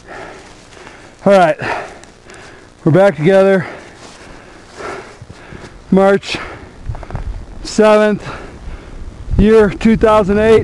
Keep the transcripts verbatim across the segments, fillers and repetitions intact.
All right, we're back together. March seventh, year two thousand eight.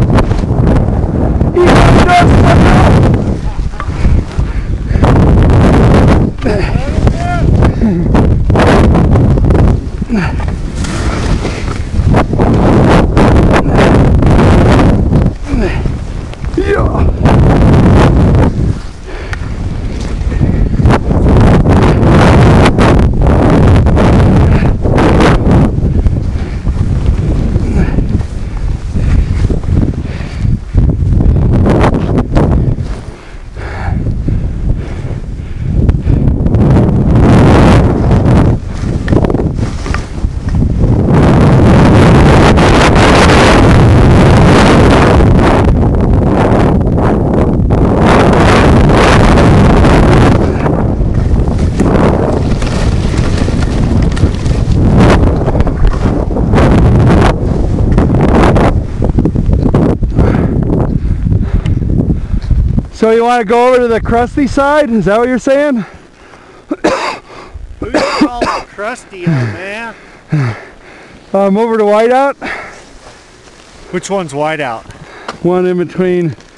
So you want to go over to the crusty side? Is that what you're saying? Who's called crusty, old man? Um, over to Whiteout. Which one's whiteout? One in between